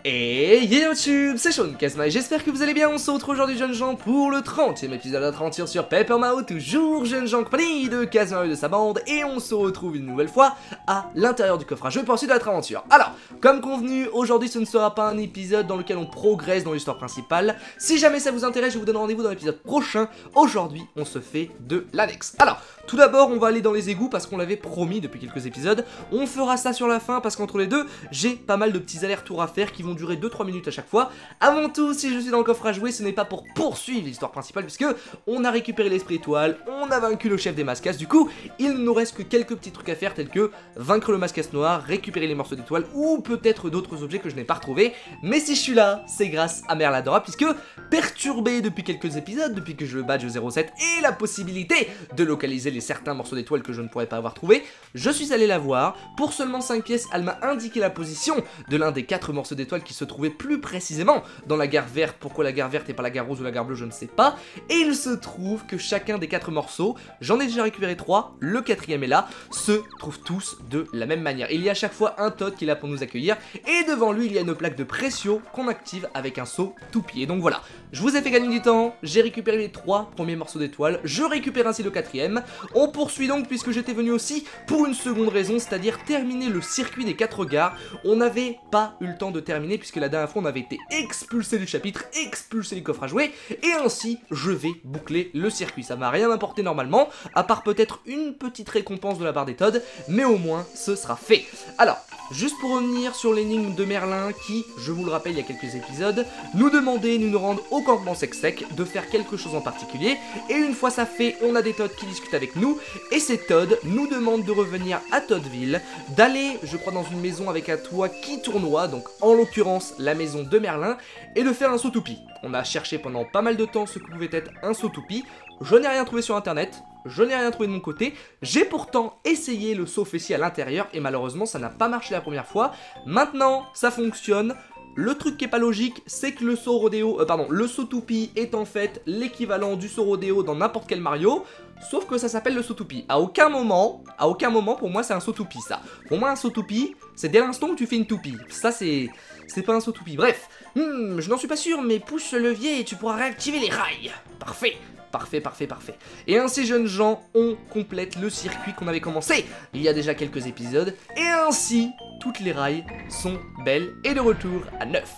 Et yo YouTube, c'est Sean Kazma et j'espère que vous allez bien. On se retrouve aujourd'hui jeunes gens pour le 30e épisode de notre aventure sur Papermouth, toujours jeunes gens en compagnie de Kazma et de sa bande, et on se retrouve une nouvelle fois à l'intérieur du coffre à jeu pour poursuivre notre aventure. Alors, comme convenu, aujourd'hui ce ne sera pas un épisode dans lequel on progresse dans l'histoire principale. Si jamais ça vous intéresse, je vous donne rendez-vous dans l'épisode prochain. Aujourd'hui, on se fait de l'annexe. Alors, tout d'abord, on va aller dans les égouts parce qu'on l'avait promis depuis quelques épisodes. On fera ça sur la fin parce qu'entre les deux, j'ai pas mal de petits allers-retours à faire qui vont durer 2-3 minutes à chaque fois. Avant tout, si je suis dans le coffre à jouer, ce n'est pas pour poursuivre l'histoire principale puisque on a récupéré l'esprit étoile, on a vaincu le chef des mascasses. Du coup, il ne nous reste que quelques petits trucs à faire tels que vaincre le mascasse noir, récupérer les morceaux d'étoile ou peut-être d'autres objets que je n'ai pas retrouvés. Mais si je suis là, c'est grâce à Merladora puisque perturbé depuis quelques épisodes, depuis que je le badge 07 et la possibilité de localiser les certains morceaux d'étoiles que je ne pourrais pas avoir trouvé, je suis allé la voir. Pour seulement 5 pièces, elle m'a indiqué la position de l'un des 4 morceaux d'étoiles qui se trouvait plus précisément dans la gare verte. Pourquoi la gare verte et pas la gare rose ou la gare bleue, je ne sais pas. Et il se trouve que chacun des 4 morceaux, j'en ai déjà récupéré 3, le 4e est là, se trouvent tous de la même manière. Il y a à chaque fois un Toad qui est là pour nous accueillir, et devant lui il y a une plaque de pression qu'on active avec un saut toupie. Et donc voilà, je vous ai fait gagner du temps, j'ai récupéré les 3 premiers morceaux d'étoiles, je récupère ainsi le 4e. On poursuit donc puisque j'étais venu aussi pour une seconde raison, c'est-à-dire terminer le circuit des 4 gares. On n'avait pas eu le temps de terminer puisque la dernière fois on avait été expulsé du chapitre, expulsé du coffre à jouer, et ainsi je vais boucler le circuit. Ça m'a rien apporté normalement, à part peut-être une petite récompense de la barre des Toads, mais au moins ce sera fait. Alors, juste pour revenir sur l'énigme de Merlin qui, je vous le rappelle il y a quelques épisodes, nous demandait, nous rendre au campement sec de faire quelque chose en particulier, et une fois ça fait, on a des Toads qui discutent avec nous, et ces Toads nous demandent de revenir à Toadville, d'aller, je crois, dans une maison avec un toit qui tournoie, donc en l'occurrence la maison de Merlin, et de faire un saut toupie. On a cherché pendant pas mal de temps ce que pouvait être un saut toupie, je n'ai rien trouvé sur internet, je n'ai rien trouvé de mon côté, j'ai pourtant essayé le saut fessier à l'intérieur et malheureusement ça n'a pas marché la première fois. Maintenant ça fonctionne. Le truc qui est pas logique, c'est que le saut rodéo, le saut toupie est en fait l'équivalent du saut rodéo dans n'importe quel Mario, sauf que ça s'appelle le saut toupie. À aucun moment pour moi c'est un saut toupie ça. Pour moi un saut toupie, c'est dès l'instant où tu fais une toupie. Ça c'est pas un saut toupie. Bref, je n'en suis pas sûr, mais pousse ce levier et tu pourras réactiver les rails. Parfait. Parfait. Et ainsi, jeunes gens, on complète le circuit qu'on avait commencé il y a déjà quelques épisodes. Et ainsi, toutes les rails sont belles et de retour à neuf.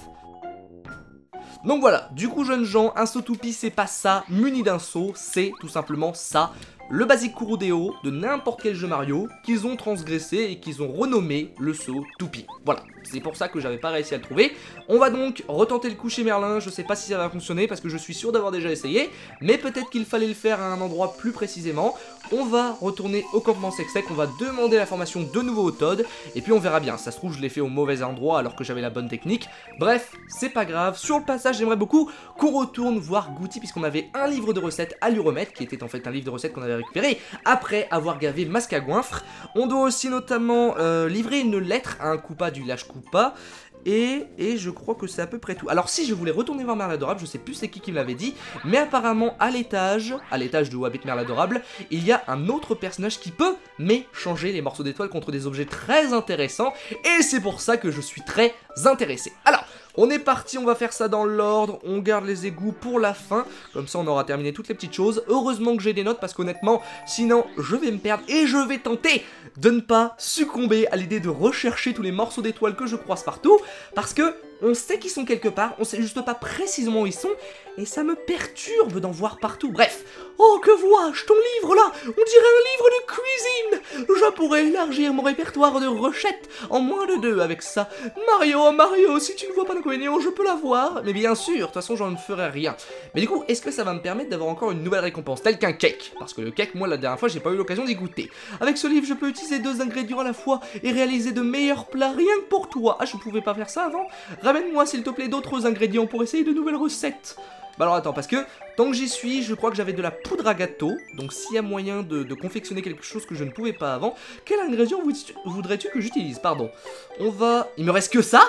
Donc voilà, du coup, jeunes gens, un saut toupie, c'est pas ça, muni d'un saut, c'est tout simplement ça. Le basique Kurodeo de n'importe quel jeu Mario qu'ils ont transgressé et qu'ils ont renommé le saut toupie. Voilà, c'est pour ça que j'avais pas réussi à le trouver. On va donc retenter le coup chez Merlin, je sais pas si ça va fonctionner parce que je suis sûr d'avoir déjà essayé, mais peut-être qu'il fallait le faire à un endroit plus précisément. On va retourner au campement sec, on va demander la formation de nouveau au Toad, et puis on verra bien. Ça se trouve je l'ai fait au mauvais endroit alors que j'avais la bonne technique. Bref, c'est pas grave. Sur le passage, j'aimerais beaucoup qu'on retourne voir Gouti puisqu'on avait un livre de recettes à lui remettre, qui était en fait un livre de recettes qu'on avait récupéré après avoir gavé Masque à Goinfre. On doit aussi notamment livrer une lettre à un Koopa du village Koopa. Et je crois que c'est à peu près tout. Alors si je voulais retourner voir Merladorable, je sais plus c'est qui me l'avait dit, mais apparemment à l'étage de où habite Merladorable, il y a un autre personnage qui peut m'échanger les morceaux d'étoiles contre des objets très intéressants, et c'est pour ça que je suis très intéressé. Alors, on est parti, on va faire ça dans l'ordre, on garde les égouts pour la fin, comme ça on aura terminé toutes les petites choses. Heureusement que j'ai des notes parce qu'honnêtement, sinon je vais me perdre et je vais tenter de ne pas succomber à l'idée de rechercher tous les morceaux d'étoiles que je croise partout, parce que on sait qu'ils sont quelque part, on sait juste pas précisément où ils sont, et ça me perturbe d'en voir partout. Bref, oh que vois-je, ton livre là, on dirait un livre de cuisine. Je pourrais élargir mon répertoire de recettes en moins de 2 avec ça. Mario, si tu ne vois pas d'inconvénient, je peux l'avoir. Mais bien sûr, de toute façon j'en ne ferai rien. Mais du coup, est-ce que ça va me permettre d'avoir encore une nouvelle récompense, telle qu'un cake? Parce que le cake, moi la dernière fois, j'ai pas eu l'occasion d'y goûter. Avec ce livre, je peux utiliser 2 ingrédients à la fois et réaliser de meilleurs plats rien que pour toi. Ah, je pouvais pas faire ça avant? Ramène-moi s'il te plaît d'autres ingrédients pour essayer de nouvelles recettes. Bah alors attends, parce que tant que j'y suis, je crois que j'avais de la poudre à gâteau. Donc s'il y a moyen de confectionner quelque chose que je ne pouvais pas avant, quel ingrédient voudrais-tu que j'utilise? Pardon. On va... Il me reste que ça?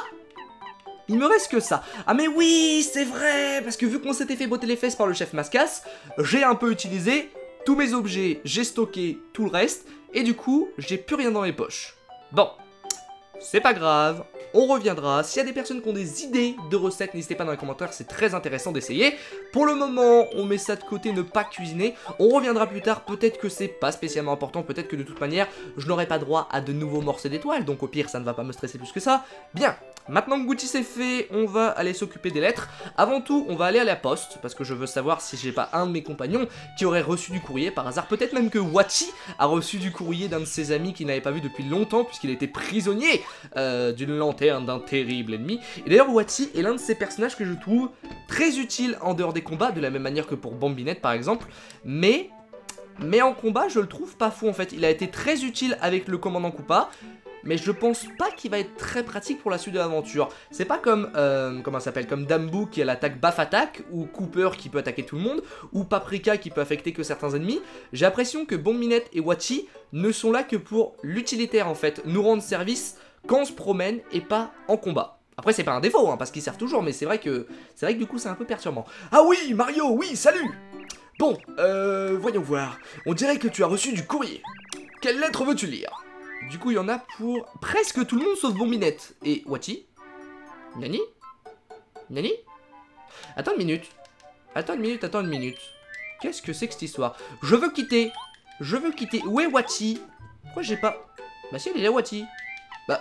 Il me reste que ça. Ah mais oui, c'est vrai, parce que vu qu'on s'était fait botter les fesses par le chef Mascasse, j'ai un peu utilisé tous mes objets, j'ai stocké tout le reste, et du coup, j'ai plus rien dans mes poches. Bon, c'est pas grave, on reviendra. S'il y a des personnes qui ont des idées de recettes, n'hésitez pas dans les commentaires, c'est très intéressant d'essayer. Pour le moment, on met ça de côté, ne pas cuisiner. On reviendra plus tard, peut-être que c'est pas spécialement important, peut-être que de toute manière, je n'aurai pas droit à de nouveaux morceaux d'étoiles, donc au pire, ça ne va pas me stresser plus que ça. Bien, maintenant que Gucci c'est fait, on va aller s'occuper des lettres. Avant tout, on va aller à la poste, parce que je veux savoir si j'ai pas un de mes compagnons qui aurait reçu du courrier par hasard. Peut-être même que Wachi a reçu du courrier d'un de ses amis qu'il n'avait pas vu depuis longtemps, puisqu'il était prisonnier d'une lanterne d'un terrible ennemi. Et d'ailleurs, Wachi est l'un de ces personnages que je trouve très utile en dehors des combats, de la même manière que pour Bambinette par exemple, mais en combat, je le trouve pas fou en fait. Il a été très utile avec le commandant Koopa, mais je pense pas qu'il va être très pratique pour la suite de l'aventure. C'est pas comme, comment ça s'appelle, comme Dambu qui a l'attaque Baff Attack, ou Cooper qui peut attaquer tout le monde, ou Paprika qui peut affecter que certains ennemis. J'ai l'impression que Bombinette et Wachi ne sont là que pour l'utilitaire en fait, nous rendre service quand on se promène et pas en combat. Après c'est pas un défaut, hein, parce qu'ils servent toujours, mais c'est vrai que du coup c'est un peu perturbant. Ah oui, Mario, oui, salut! Bon, voyons voir. On dirait que tu as reçu du courrier. Quelle lettre veux-tu lire? Du coup, il y en a pour presque tout le monde sauf Bombinette. Et Wachi? Nani? Nani? Attends une minute. Attends une minute. Qu'est-ce que c'est que cette histoire? Je veux quitter. Je veux quitter. Où est Wachi? Pourquoi j'ai pas... Bah si, il est là, Wachi. Bah...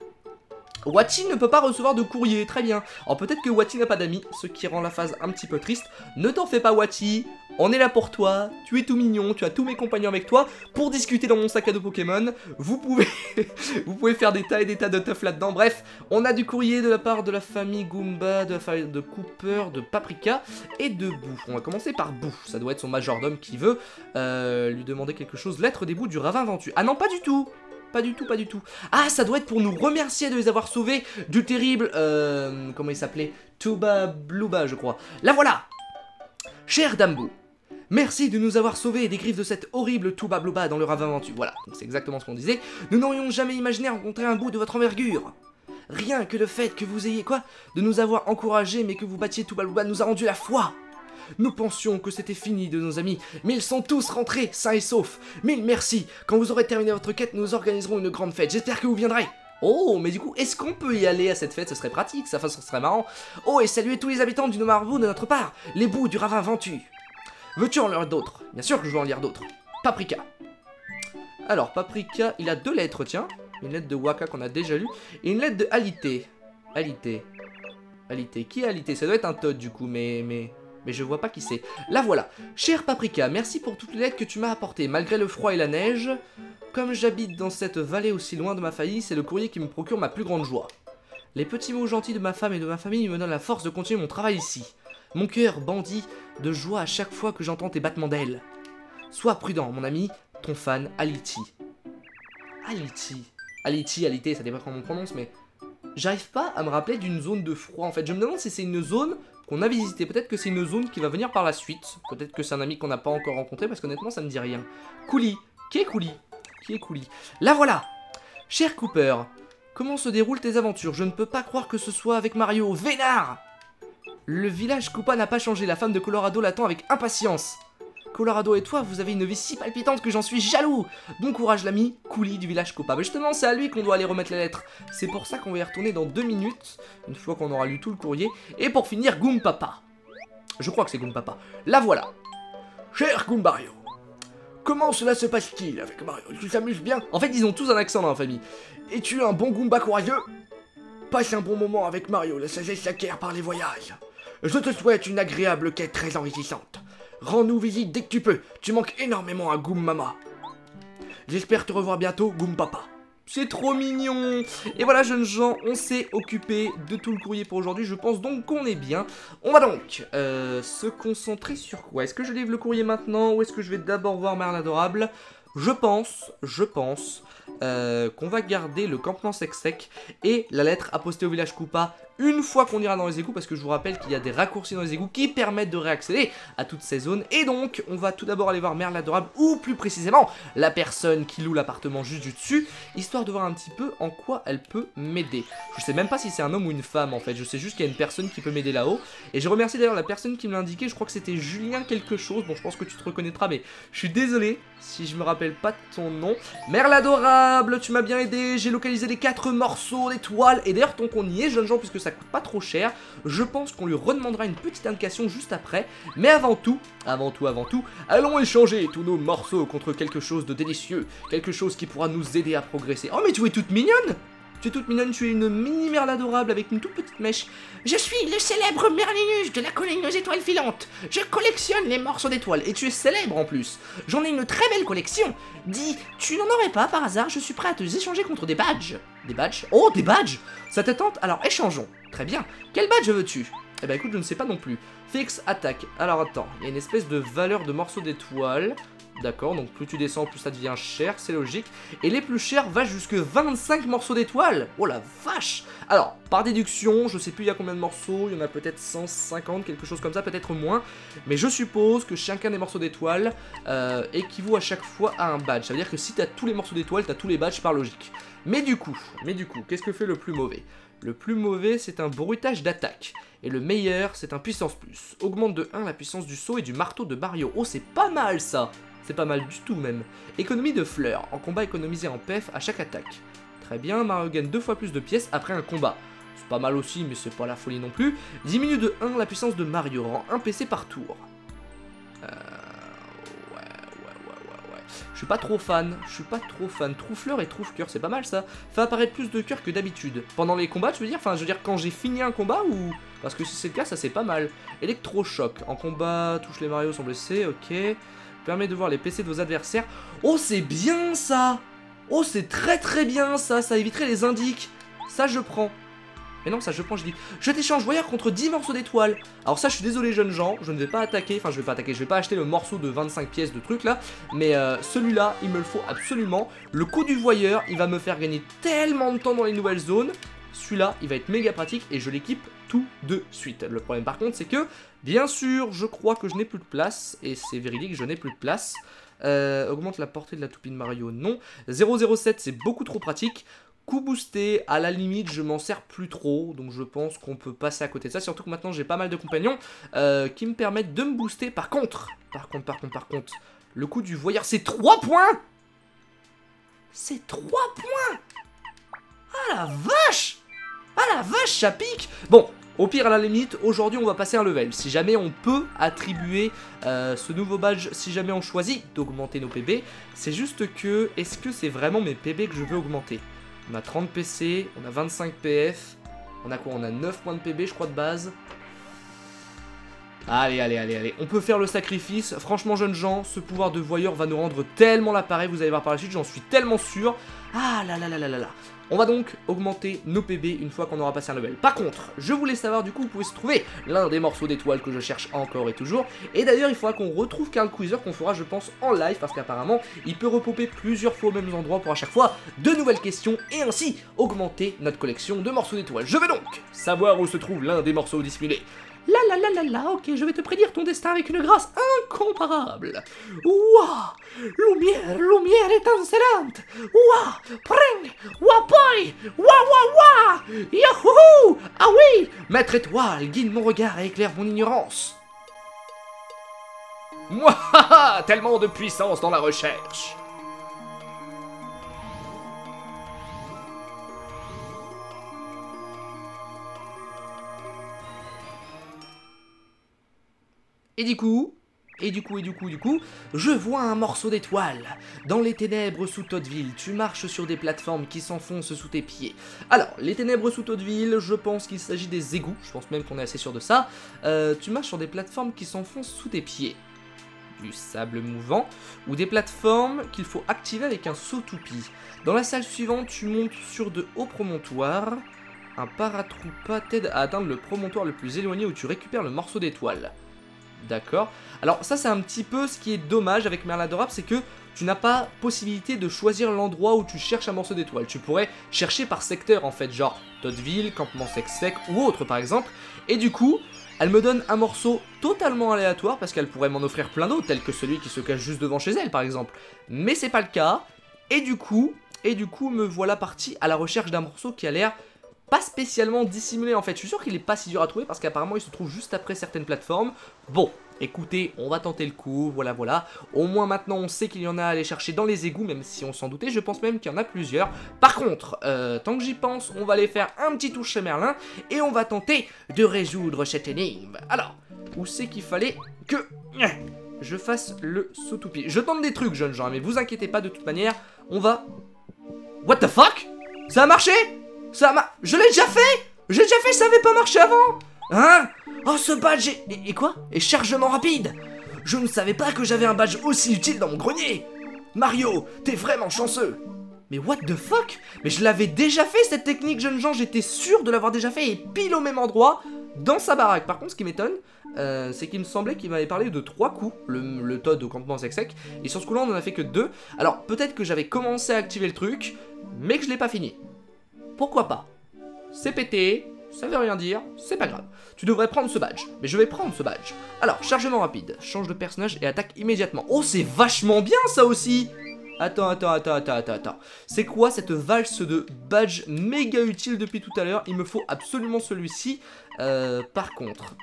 Wachi ne peut pas recevoir de courrier, très bien. Alors peut-être que Wachi n'a pas d'amis, ce qui rend la phase un petit peu triste. Ne t'en fais pas Wachi, on est là pour toi, tu es tout mignon, tu as tous mes compagnons avec toi pour discuter dans mon sac à dos Pokémon. Vous pouvez vous pouvez faire des tas et des tas de teuf là-dedans. Bref, on a du courrier de la part de la famille Goomba, de la famille de Cooper, de Paprika et de Boo. On va commencer par Boo, ça doit être son majordome qui veut lui demander quelque chose. Lettre des Boo du Ravin Ventu. Ah non, pas du tout. Pas du tout, pas du tout. Ah, ça doit être pour nous remercier de les avoir sauvés du terrible... comment il s'appelait? Tuba Bluba, je crois. La voilà! Cher Dambu, merci de nous avoir sauvés des griffes de cette horrible Tuba Bluba dans le ravin ventu. Voilà, c'est exactement ce qu'on disait. Nous n'aurions jamais imaginé rencontrer un bout de votre envergure. Rien que le fait que vous ayez, de nous avoir encouragés, mais que vous battiez Tuba Bluba nous a rendu la foi. Nous pensions que c'était fini de nos amis, mais ils sont tous rentrés, sains et saufs. Mille merci. Quand vous aurez terminé votre quête, nous organiserons une grande fête. J'espère que vous viendrez. Oh, mais du coup, est-ce qu'on peut y aller à cette fête? Ce serait pratique, ça serait marrant. Oh, et saluez tous les habitants du Nomarbu de notre part, les bouts du ravin ventu. Veux-tu en lire d'autres? Bien sûr que je veux en lire d'autres. Paprika. Alors, Paprika, il a deux lettres, tiens. Une lettre de Waka qu'on a déjà lue, et une lettre de Alité. Alité. Qui est Alité? Ça doit être un Toad du coup, mais je vois pas qui c'est. La voilà. Cher Paprika, merci pour toutes les lettres que tu m'as apportées. Malgré le froid et la neige, comme j'habite dans cette vallée aussi loin de ma famille, c'est le courrier qui me procure ma plus grande joie. Les petits mots gentils de ma femme et de ma famille me donnent la force de continuer mon travail ici. Mon cœur bandit de joie à chaque fois que j'entends tes battements d'ailes. Sois prudent, mon ami, ton fan, Aliti. Alité, ça dépend comment on prononce, mais... J'arrive pas à me rappeler d'une zone de froid, en fait. Je me demande si c'est une zone qu'on a visitée. Peut-être que c'est une zone qui va venir par la suite. Peut-être que c'est un ami qu'on n'a pas encore rencontré, parce qu'honnêtement, ça me dit rien. Couli. Qui est Couli? La voilà. Cher Cooper, comment se déroulent tes aventures? Je ne peux pas croire que ce soit avec Mario. Vénard! Le village Koopa n'a pas changé. La femme de Colorado l'attend avec impatience. Colorado et toi, vous avez une vie si palpitante que j'en suis jaloux. Bon courage l'ami, Couli du village Koopa. Mais justement, c'est à lui qu'on doit aller remettre les lettres. C'est pour ça qu'on va y retourner dans 2 minutes, une fois qu'on aura lu tout le courrier. Et pour finir, Goompapa. Je crois que c'est Goompapa. La voilà. Cher Goombario, comment cela se passe-t-il avec Mario? Tu t'amuses bien? En fait, ils ont tous un accent dans la famille. Es-tu un bon Goomba courageux? Passe un bon moment avec Mario, la sagesse s'acquiert par les voyages. Je te souhaite une agréable quête très enrichissante. Rends-nous visite dès que tu peux, tu manques énormément à Goommama. J'espère te revoir bientôt, Goompapa. C'est trop mignon. Et voilà, jeunes gens, on s'est occupé de tout le courrier pour aujourd'hui. Je pense donc qu'on est bien. On va donc se concentrer sur quoi? Est-ce que je livre le courrier maintenant ou est-ce que je vais d'abord voir Merle Adorable? Je pense qu'on va garder le campement sec et la lettre apostée au village Koopa une fois qu'on ira dans les égouts, parce que je vous rappelle qu'il y a des raccourcis dans les égouts qui permettent de réaccéder à toutes ces zones. Et donc, on va tout d'abord aller voir Merle l'Adorable, ou plus précisément, la personne qui loue l'appartement juste du dessus, histoire de voir un petit peu en quoi elle peut m'aider. Je sais même pas si c'est un homme ou une femme en fait, je sais juste qu'il y a une personne qui peut m'aider là-haut. Et je remercie d'ailleurs la personne qui me l'a indiqué, je crois que c'était Julien quelque chose, bon je pense que tu te reconnaîtras, mais je suis désolé si je me rappelle pas de ton nom. Merle Adorable, tu m'as bien aidé, j'ai localisé les 4 morceaux d'étoiles, et d'ailleurs tant qu'on y est, jeunes gens, puisque ça coûte pas trop cher, je pense qu'on lui redemandera une petite indication juste après. Mais avant tout, allons échanger tous nos morceaux contre quelque chose de délicieux, quelque chose qui pourra nous aider à progresser. Oh mais tu es toute mignonne! Tu es toute mignonne, tu es une mini Merle Adorable avec une toute petite mèche. Je suis le célèbre Merlinus de la colline aux étoiles filantes. Je collectionne les morceaux d'étoiles, et tu es célèbre en plus. J'en ai une très belle collection. Dis, tu n'en aurais pas par hasard? Je suis prêt à te échanger contre des badges. Des badges? Oh, des badges! Ça te tente? Alors échangeons. Très bien. Quel badge veux-tu? Eh ben écoute, je ne sais pas non plus. Fixe, attaque. Alors attends, il y a une espèce de valeur de morceaux d'étoiles. D'accord, donc plus tu descends, plus ça devient cher, c'est logique. Et les plus chers va jusque 25 morceaux d'étoiles. Oh la vache! Alors, par déduction, je sais plus il y a combien de morceaux, il y en a peut-être 150, quelque chose comme ça, peut-être moins. Mais je suppose que chacun des morceaux d'étoiles équivaut à chaque fois à un badge. Ça veut dire que si tu as tous les morceaux d'étoiles, tu as tous les badges par logique. Mais du coup, qu'est-ce que fait le plus mauvais? Le plus mauvais, c'est un bruitage d'attaque. Et le meilleur, c'est un puissance plus. Augmente de 1 la puissance du saut et du marteau de Mario. Oh, c'est pas mal ça! C'est pas mal du tout même. Économie de fleurs. En combat, économisé en PF à chaque attaque. Très bien, Mario gagne 2 fois plus de pièces après un combat. C'est pas mal aussi, mais c'est pas la folie non plus. Diminue de 1 la puissance de Mario, rend 1 PC par tour. Ouais. Je suis pas trop fan. Trouve-fleur et trouve-cœur, c'est pas mal ça. Fait apparaître plus de cœurs que d'habitude. Pendant les combats, tu veux dire? Enfin, je veux dire quand j'ai fini un combat ou... Parce que si c'est le cas, ça c'est pas mal. Électrochoc. En combat, touche les Mario sont blessés, ok. Permet de voir les PC de vos adversaires. Oh, c'est bien ça! Oh, c'est très bien ça! Ça éviterait les indiques. Ça, je prends. Mais non, ça, je prends, je dis. Je t'échange voyeur contre 10 morceaux d'étoiles. Alors ça, je suis désolé, jeunes gens. Je ne vais pas attaquer. Enfin, je vais pas acheter le morceau de 25 pièces de trucs là. Mais celui-là, il me le faut absolument. Le coup du voyeur, il va me faire gagner tellement de temps dans les nouvelles zones. Celui-là, il va être méga pratique et je l'équipe tout de suite. Le problème par contre, c'est que, bien sûr, je crois que je n'ai plus de place. Et c'est véridique, je n'ai plus de place. Augmente la portée de la toupie de Mario, non. 007, c'est beaucoup trop pratique. Coup boosté, à la limite, je m'en sers plus trop. Donc je pense qu'on peut passer à côté de ça. Surtout que maintenant, j'ai pas mal de compagnons qui me permettent de me booster. Par contre, le coup du voyeur, c'est 3 points. C'est 3 points. Ah la vache! Ah la vache, ça pique! Bon, au pire, à la limite, aujourd'hui, on va passer un level. Si jamais on peut attribuer ce nouveau badge, si jamais on choisit d'augmenter nos PB, c'est juste que, est-ce que c'est vraiment mes PB que je veux augmenter? On a 30 PC, on a 25 PF, on a quoi? On a 9 points de PB, je crois, de base. Allez, on peut faire le sacrifice. Franchement, jeunes gens, ce pouvoir de voyeur va nous rendre tellement l'appareil, vous allez voir par la suite, j'en suis tellement sûr. Ah là. On va donc augmenter nos PB une fois qu'on aura passé un level. Par contre, je voulais savoir du coup où pouvait se trouver l'un des morceaux d'étoiles que je cherche encore et toujours. Et d'ailleurs, il faudra qu'on retrouve Carl Queezer, qu'on fera je pense en live, parce qu'apparemment, il peut repopper plusieurs fois aux mêmes endroits pour à chaque fois de nouvelles questions et ainsi augmenter notre collection de morceaux d'étoiles. Je veux donc savoir où se trouve l'un des morceaux dissimulés. Ok, je vais te prédire ton destin avec une grâce incomparable. Ouah, lumière étincelante. Ouah, preng, wapoi, wa, yahoo. Ah oui, maître étoile, guide mon regard et éclaire mon ignorance. Mouah, tellement de puissance dans la recherche. Et du coup, je vois un morceau d'étoile. Dans les ténèbres sous Toadville, tu marches sur des plateformes qui s'enfoncent sous tes pieds. Alors, les ténèbres sous Toadville, je pense qu'il s'agit des égouts, je pense même qu'on est assez sûr de ça. Tu marches sur des plateformes qui s'enfoncent sous tes pieds. Du sable mouvant, ou des plateformes qu'il faut activer avec un saut toupie. Dans la salle suivante, tu montes sur de hauts promontoires. Un paratroopa t'aide à atteindre le promontoire le plus éloigné où tu récupères le morceau d'étoile. D'accord. Alors ça c'est un petit peu ce qui est dommage avec Merle Adorable, c'est que tu n'as pas possibilité de choisir l'endroit où tu cherches un morceau d'étoile. Tu pourrais chercher par secteur en fait, genre Toadville, campement sec ou autre par exemple. Et du coup, elle me donne un morceau totalement aléatoire parce qu'elle pourrait m'en offrir plein d'autres, tel que celui qui se cache juste devant chez elle par exemple. Mais c'est pas le cas. Et du coup, me voilà parti à la recherche d'un morceau qui a l'air pas spécialement dissimulé en fait. Je suis sûr qu'il est pas si dur à trouver parce qu'apparemment il se trouve juste après certaines plateformes. Bon, écoutez, on va tenter le coup, voilà. Au moins maintenant on sait qu'il y en a à aller chercher dans les égouts, même si on s'en doutait, je pense même qu'il y en a plusieurs. Par contre, tant que j'y pense, on va aller faire un petit tour chez Merlin et on va tenter de résoudre cette énigme. Alors, où c'est qu'il fallait que je fasse le saut tout pied? Je tente des trucs, jeunes gens, mais vous inquiétez pas, de toute manière, on va... What the fuck? Ça a marché? Je l'ai déjà fait, ça avait pas marché avant. Hein? Oh, ce badge et quoi? Et chargement rapide. Je ne savais pas que j'avais un badge aussi utile dans mon grenier. Mario, t'es vraiment chanceux. Mais what the fuck? Mais je l'avais déjà fait cette technique, jeunes gens, j'étais sûr de l'avoir déjà fait et pile au même endroit, dans sa baraque. Par contre, ce qui m'étonne, c'est qu'il me semblait qu'il m'avait parlé de 3 coups, le Toad au campement sec, et sur ce coup-là, on en a fait que 2. Alors, peut-être que j'avais commencé à activer le truc, mais que je l'ai pas fini. Pourquoi pas? C'est pété, ça veut rien dire, c'est pas grave. Tu devrais prendre ce badge, mais je vais prendre ce badge. Alors, chargement rapide, change de personnage et attaque immédiatement. Oh, c'est vachement bien ça aussi. Attends. C'est quoi cette valse de badge méga utile depuis tout à l'heure? Il me faut absolument celui-ci. Par contre.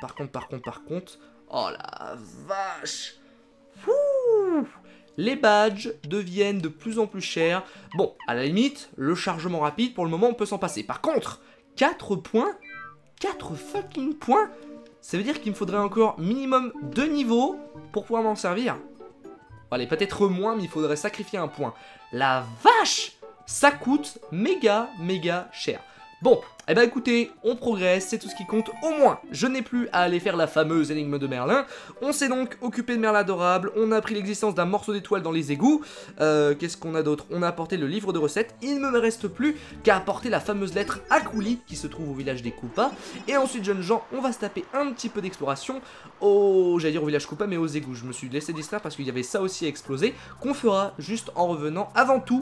Oh la vache. Ouh. Les badges deviennent de plus en plus chers. Bon, à la limite, le chargement rapide, pour le moment, on peut s'en passer. Par contre, 4 points, 4 fucking points, ça veut dire qu'il me faudrait encore minimum 2 niveaux pour pouvoir m'en servir. Allez, peut-être moins, mais il faudrait sacrifier un point. La vache! Ça coûte méga cher. Bon, eh ben écoutez, on progresse, c'est tout ce qui compte. Au moins, je n'ai plus à aller faire la fameuse énigme de Merlin. On s'est donc occupé de Merlin adorable, on a appris l'existence d'un morceau d'étoile dans les égouts. Qu'est-ce qu'on a d'autre? On a apporté le livre de recettes. Il ne me reste plus qu'à apporter la fameuse lettre à Couli qui se trouve au village des Koopas. Et ensuite, jeunes gens, on va se taper un petit peu d'exploration j'allais dire au village Koopa, mais aux égouts. Je me suis laissé distraire parce qu'il y avait ça aussi à exploser, qu'on fera juste en revenant. Avant tout,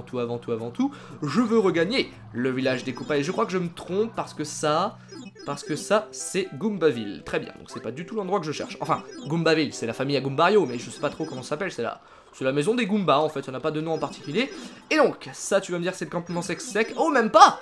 je veux regagner le village des Koopas. Et je crois que je me trompe parce que ça, c'est Goombaville. Très bien, donc c'est pas du tout l'endroit que je cherche. Enfin, Goombaville, c'est la famille à Goombario, mais je sais pas trop comment ça s'appelle, c'est la maison des Goombas, en fait, ça n'a pas de nom en particulier. Et donc, ça, tu vas me dire, c'est le campement sec. Oh, même pas.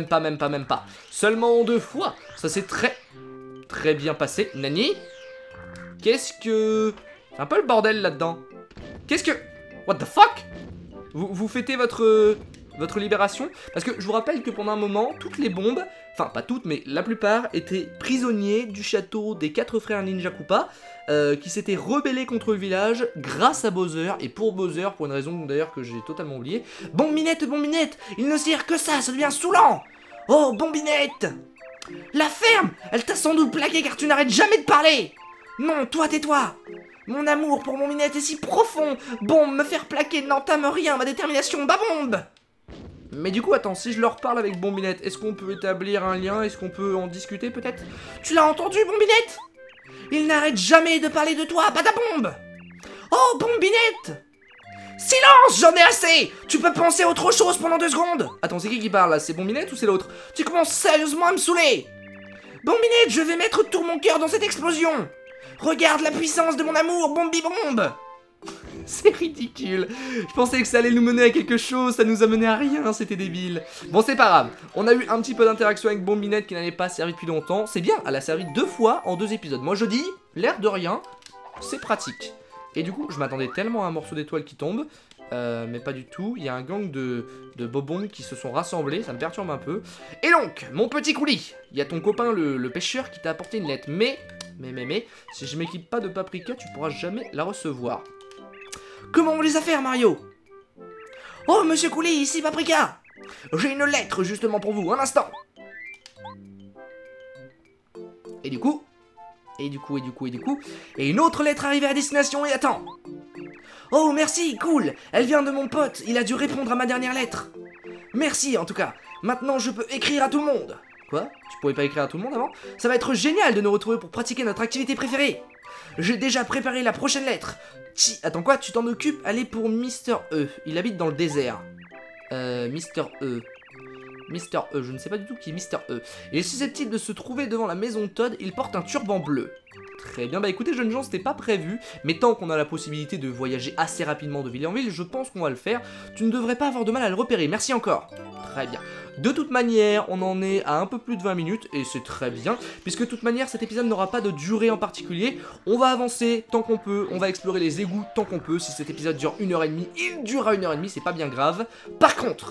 Seulement 2 fois. Ça s'est très bien passé. Nani? Qu'est-ce que... C'est un peu le bordel là-dedans. Qu'est-ce que... What the fuck? Vous fêtez votre libération? Parce que je vous rappelle que pendant un moment, toutes les bombes, enfin pas toutes, mais la plupart, étaient prisonniers du château des 4 frères Ninja Koopa, qui s'étaient rebellés contre le village grâce à Bowser, et pour Bowser, pour une raison d'ailleurs que j'ai totalement oublié. Bombinette, il ne sert que ça devient saoulant. Oh, Bombinette! La ferme! Elle t'a sans doute plaqué car tu n'arrêtes jamais de parler! Non, toi, tais-toi! Mon amour pour Bombinette est si profond! Bon, me faire plaquer n'entame rien, ma détermination bat bombe! Mais du coup, attends, si je leur parle avec Bombinette, est-ce qu'on peut établir un lien? Est-ce qu'on peut en discuter peut-être? Tu l'as entendu, Bombinette? Il n'arrête jamais de parler de toi, Badabombe! Oh, Bombinette! Silence, j'en ai assez! Tu peux penser à autre chose pendant 2 secondes! Attends, c'est qui parle là? C'est Bombinette ou c'est l'autre? Tu commences sérieusement à me saouler! Bombinette, je vais mettre tout mon cœur dans cette explosion! Regarde la puissance de mon amour, Bombi-Bombe! C'est ridicule. Je pensais que ça allait nous mener à quelque chose, ça nous a mené à rien, c'était débile. Bon, c'est pas grave. On a eu un petit peu d'interaction avec Bombinette qui n'avait pas servi depuis longtemps. C'est bien, elle a servi 2 fois en 2 épisodes. Moi je dis, l'air de rien, c'est pratique. Et du coup, je m'attendais tellement à un morceau d'étoile qui tombe, mais pas du tout. Il y a un gang de bobons qui se sont rassemblés, ça me perturbe un peu. Et donc, mon petit coulis, il y a ton copain le pêcheur qui t'a apporté une lettre, mais, si je m'équipe pas de paprika, tu pourras jamais la recevoir. Comment vont les affaires, Mario? Oh, monsieur Coulis, ici Paprika. J'ai une lettre justement pour vous, un instant. Et du coup, et une autre lettre arrivée à destination et attends. Oh, merci, cool. Elle vient de mon pote, il a dû répondre à ma dernière lettre. Merci, en tout cas. Maintenant, je peux écrire à tout le monde. Quoi? Tu pouvais pas écrire à tout le monde avant? Ça va être génial de nous retrouver pour pratiquer notre activité préférée. J'ai déjà préparé la prochaine lettre. Attends quoi? Tu t'en occupes? Allez pour Mister E. Il habite dans le désert. Mister E. Mister E, je ne sais pas du tout qui est Mister E. Il est susceptible de se trouver devant la maison de Todd, il porte un turban bleu. Très bien, bah écoutez jeunes gens, c'était pas prévu, mais tant qu'on a la possibilité de voyager assez rapidement de ville en ville, je pense qu'on va le faire. Tu ne devrais pas avoir de mal à le repérer, merci encore. Très bien. De toute manière, on en est à un peu plus de 20 minutes, et c'est très bien, puisque de toute manière, cet épisode n'aura pas de durée en particulier. On va avancer tant qu'on peut, on va explorer les égouts tant qu'on peut. Si cet épisode dure 1h30, il durera 1h30, c'est pas bien grave. Par contre,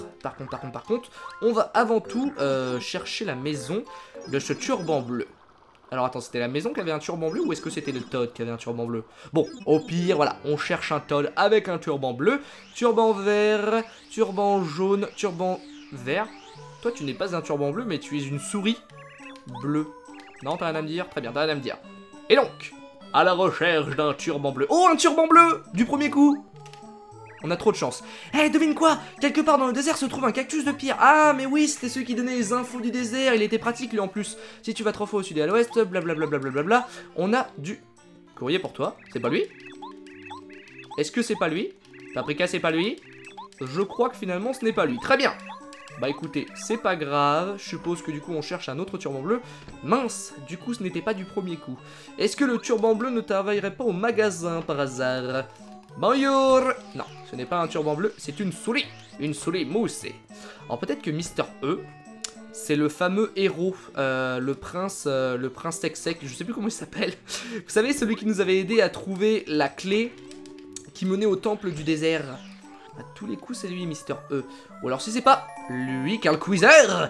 on va avant tout chercher la maison de ce turban bleu. Alors attends, c'était la maison qui avait un turban bleu ou est-ce que c'était le Todd qui avait un turban bleu? Bon, au pire, voilà, on cherche un Todd avec un turban bleu, turban vert, turban jaune, turban vert. Toi, tu n'es pas un turban bleu, mais tu es une souris bleue. Non, t'as rien à me dire? Très bien, t'as rien à me dire. Et donc, à la recherche d'un turban bleu. Oh, un turban bleu! Du premier coup! On a trop de chance. Eh, hey, devine quoi? Quelque part dans le désert se trouve un cactus de pierre. Ah, mais oui, c'était celui qui donnait les infos du désert. Il était pratique, lui, en plus. Si tu vas 3 fois au sud et à l'ouest, blablabla, on a du courrier pour toi. C'est pas lui? Est-ce que c'est pas lui? Paprika, c'est pas lui? Je crois que finalement, ce n'est pas lui. Très bien. Bah écoutez, c'est pas grave. Je suppose que du coup, on cherche un autre turban bleu. Mince, du coup, ce n'était pas du premier coup. Est-ce que le turban bleu ne travaillerait pas au magasin, par hasard? Bonjour! Non, ce n'est pas un turban bleu, c'est une souris moussée. Alors peut-être que Mister E, c'est le fameux héros, le prince sec, je sais plus comment il s'appelle. Vous savez, celui qui nous avait aidé à trouver la clé qui menait au temple du désert. À tous les coups, c'est lui, Mister E. Ou alors si c'est pas lui, Carl Quizer,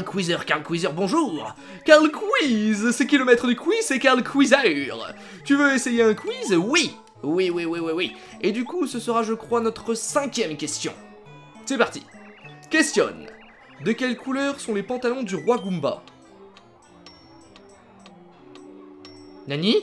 bonjour. Carl Quiz, c'est qui le maître du quiz? C'est Carl Quizer. Tu veux essayer un quiz? Oui. Oui. Et du coup, ce sera, je crois, notre 5e question. C'est parti. Questionne. De quelle couleur sont les pantalons du roi Goomba? Nani?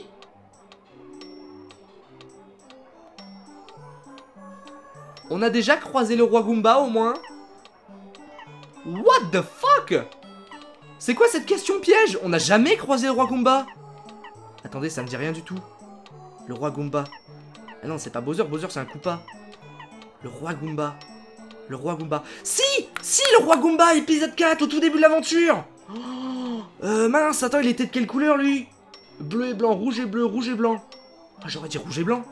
On a déjà croisé le roi Goomba, au moins? What the fuck? C'est quoi cette question piège? On n'a jamais croisé le roi Goomba. Attendez, ça me dit rien du tout. Le roi Goomba. Ah non, c'est pas Bowser, Bowser c'est un Koopa. Le roi Goomba. Si, le roi Goomba, épisode 4, au tout début de l'aventure. Mince, attends, il était de quelle couleur, lui? Bleu et blanc, rouge et bleu, rouge et blanc. Ah, j'aurais dit rouge et blanc.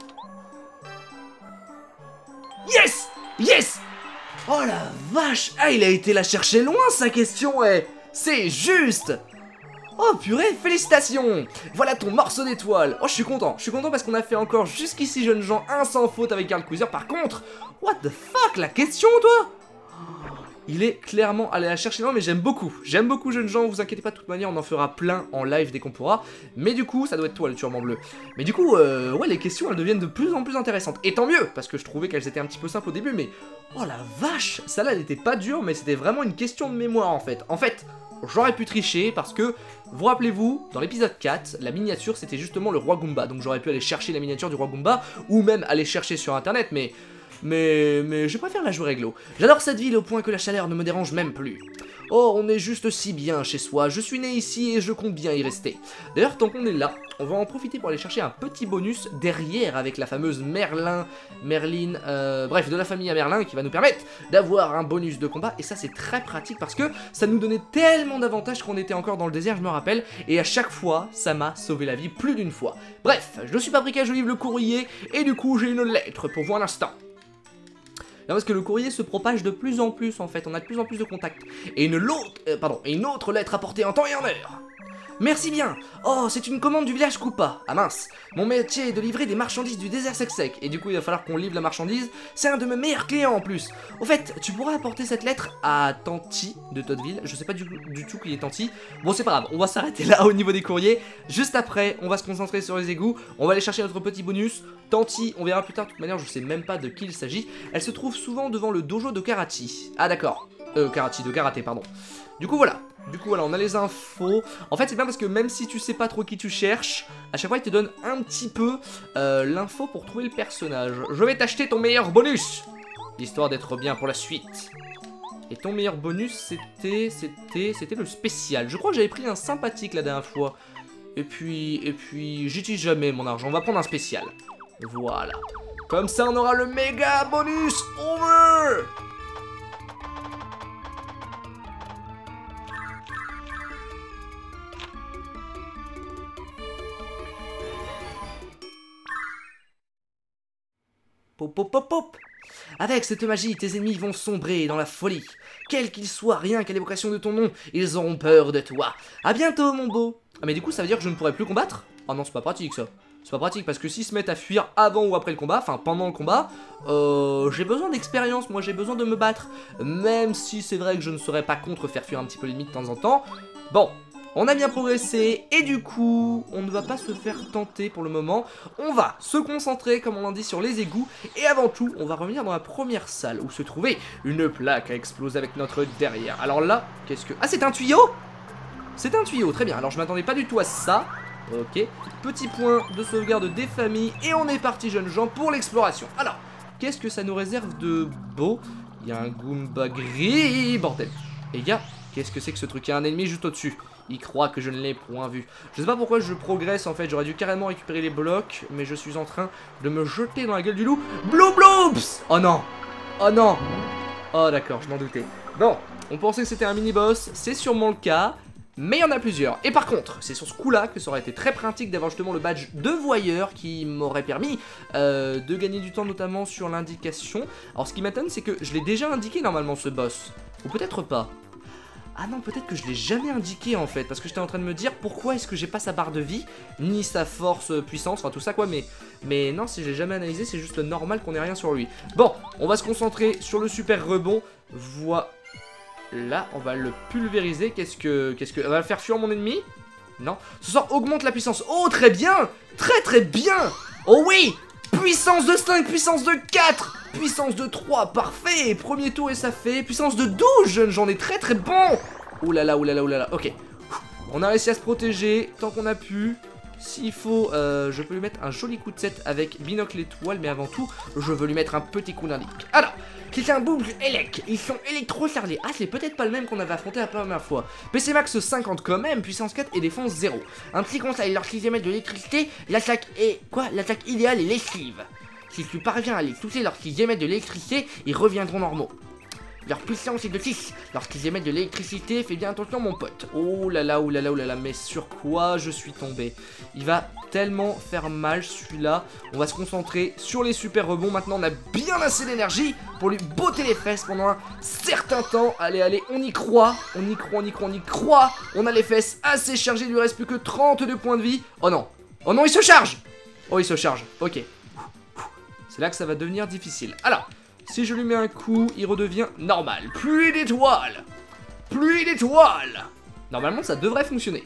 Yes. Oh la vache. Ah, il a été la chercher loin, sa question, c'est juste. Oh purée, félicitations! Voilà ton morceau d'étoile. Oh, je suis content parce qu'on a fait encore jusqu'ici, jeunes gens, un sans faute avec Carl Quizer. Par contre, what the fuck, la question, toi? Il est clairement allé la chercher loin, mais j'aime beaucoup, jeunes gens, vous inquiétez pas, de toute manière, on en fera plein en live dès qu'on pourra. Mais du coup, ça doit être toi, le turban bleu. Mais du coup, ouais, les questions, elles deviennent de plus en plus intéressantes. Et tant mieux, parce que je trouvais qu'elles étaient un petit peu simples au début, mais... Oh la vache! Celle-là, elle était pas dure, mais c'était vraiment une question de mémoire, en fait. J'aurais pu tricher parce que, vous rappelez-vous, dans l'épisode 4, la miniature c'était justement le roi Goomba. Donc j'aurais pu aller chercher la miniature du roi Goomba ou même aller chercher sur internet, mais je préfère la jouer réglo. J'adore cette ville au point que la chaleur ne me dérange même plus. Oh, on est juste si bien chez soi, je suis né ici et je compte bien y rester. D'ailleurs, tant qu'on est là, on va en profiter pour aller chercher un petit bonus derrière avec la fameuse Merlin, bref, de la famille à Merlin qui va nous permettre d'avoir un bonus de combat. Et ça, c'est très pratique parce que ça nous donnait tellement d'avantages qu'on était encore dans le désert, je me rappelle. Et à chaque fois, ça m'a sauvé la vie plus d'une fois. Bref, je suis Paprika, je livre le courrier et du coup, j'ai une lettre pour vous à l'instant. Non, parce que le courrier se propage de plus en plus en fait, on a de plus en plus de contacts. Et une autre lettre apportée en temps et en heure. Merci bien. Oh, c'est une commande du village Koopa. Ah mince. Mon métier est de livrer des marchandises du désert sec. Et du coup, il va falloir qu'on livre la marchandise. C'est un de mes meilleurs clients en plus. Au fait, tu pourras apporter cette lettre à Tanti de Toadville. Je sais pas du tout qui est Tanti. Bon, c'est pas grave. On va s'arrêter là au niveau des courriers. Juste après, on va se concentrer sur les égouts. On va aller chercher notre petit bonus. Tanti, on verra plus tard. De toute manière, je sais même pas de qui il s'agit. Elle se trouve souvent devant le dojo de Karachi. Ah d'accord. De karaté, pardon. Du coup, voilà, on a les infos. En fait, c'est bien parce que même si tu sais pas trop qui tu cherches, à chaque fois, il te donne un petit peu l'info pour trouver le personnage. Je vais t'acheter ton meilleur bonus, histoire d'être bien pour la suite. Et ton meilleur bonus, c'était le spécial. Je crois que j'avais pris un sympathique la dernière fois. Et puis, j'utilise jamais mon argent. On va prendre un spécial. Voilà. Comme ça, on aura le méga bonus over. Pop, pop, pop, pop. Avec cette magie, tes ennemis vont sombrer dans la folie. Quels qu'ils soient, rien qu'à l'évocation de ton nom, ils auront peur de toi. A bientôt, mon beau. Ah, mais du coup, ça veut dire que je ne pourrai plus combattre? Oh non, c'est pas pratique, ça. C'est pas pratique, parce que s'ils se mettent à fuir avant ou après le combat, enfin, pendant le combat, j'ai besoin d'expérience, moi, j'ai besoin de me battre. Même si c'est vrai que je ne serais pas contre faire fuir un petit peu l'ennemi de temps en temps. Bon. On a bien progressé et du coup, on ne va pas se faire tenter pour le moment. On va se concentrer, comme on l'a dit, sur les égouts. Et avant tout, on va revenir dans la première salle où se trouvait une plaque à exploser avec notre derrière. Alors là, qu'est-ce que... Ah, c'est un tuyau? C'est un tuyau, très bien. Alors je m'attendais pas du tout à ça. Ok, petit point de sauvegarde des familles. Et on est parti, jeunes gens, pour l'exploration. Alors, qu'est-ce que ça nous réserve de beau? Il y a un Goomba gris, bordel. Et il y a... Qu'est-ce que c'est que ce truc? Il y a un ennemi juste au-dessus. Il croit que je ne l'ai point vu. Je sais pas pourquoi je progresse en fait. J'aurais dû carrément récupérer les blocs. Mais je suis en train de me jeter dans la gueule du loup. Blue Bloops! Oh non! Oh non! Oh d'accord, je m'en doutais. Bon, on pensait que c'était un mini-boss. C'est sûrement le cas. Mais il y en a plusieurs. Et par contre, c'est sur ce coup-là que ça aurait été très pratique d'avoir justement le badge de voyeur qui m'aurait permis de gagner du temps notamment sur l'indication. Alors ce qui m'étonne, c'est que je l'ai déjà indiqué normalement ce boss. Ou peut-être pas. Ah non, peut-être que je l'ai jamais indiqué en fait, parce que j'étais en train de me dire pourquoi est-ce que j'ai pas sa barre de vie, ni sa force, puissance, enfin tout ça quoi, mais non, si je l'ai jamais analysé, c'est juste normal qu'on ait rien sur lui. Bon, on va se concentrer sur le super rebond, voilà, on va le pulvériser, qu'est-ce que, on va faire fuir mon ennemi? Non, ce sort augmente la puissance, oh très bien, très bien, oh oui, puissance de 5, puissance de 4, puissance de 3, parfait. Premier tour et ça fait puissance de 12, j'en ai très bon. Oulala, ok. On a réussi à se protéger tant qu'on a pu. S'il faut, je peux lui mettre un joli coup de 7 avec binocle étoile. Mais avant tout, je veux lui mettre un petit coup d'indique. Alors, c'est un boucle élec. Ils sont électro-chargés. Ah, c'est peut-être pas le même qu'on avait affronté la première fois. PC max 50 quand même, puissance 4 et défense 0. Un petit conseil, lorsqu'ils émettent de l'électricité, l'attaque est... Quoi? L'attaque idéale est l'esquive. Si tu parviens à les toucher lorsqu'ils émettent de l'électricité, ils reviendront normaux. Leur puissance est de 6. Lorsqu'ils émettent de l'électricité, fais bien attention mon pote. Oh là là, mais sur quoi je suis tombé? Il va tellement faire mal celui-là. On va se concentrer sur les super rebonds. Maintenant on a bien assez d'énergie pour lui botter les fesses pendant un certain temps. Allez, on y croit. On y croit. On a les fesses assez chargées, il lui reste plus que 32 points de vie. Oh non, il se charge. Oh, il se charge, ok. C'est là que ça va devenir difficile. Alors, si je lui mets un coup, il redevient normal. Pluie d'étoiles. Normalement, ça devrait fonctionner.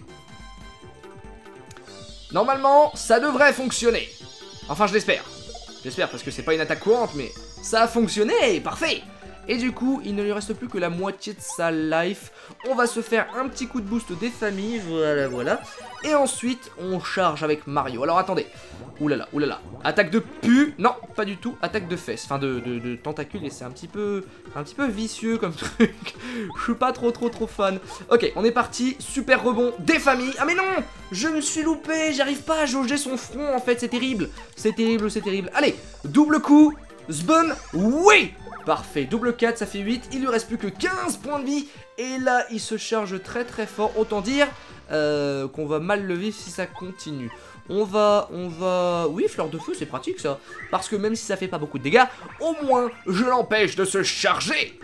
Enfin, je l'espère. J'espère, parce que c'est pas une attaque courante, mais ça a fonctionné. Parfait. Et du coup, il ne lui reste plus que la moitié de sa life. On va se faire un petit coup de boost des familles, voilà. Et ensuite, on charge avec Mario. Alors attendez, oulala. Attaque de pu, non, pas du tout. Attaque de fesses, enfin de tentacules. Et c'est un petit peu vicieux comme truc. Je suis pas trop fan. Ok, on est parti, super rebond des familles. Ah mais non, je me suis loupé, j'arrive pas à jauger son front en fait, c'est terrible. Allez, double coup, zbun, oui. Parfait, double 4, ça fait 8, il lui reste plus que 15 points de vie. Et là, il se charge très fort, autant dire qu'on va mal le vivre si ça continue. On va... Oui, fleur de feu, c'est pratique ça. Parce que même si ça fait pas beaucoup de dégâts, au moins, je l'empêche de se charger.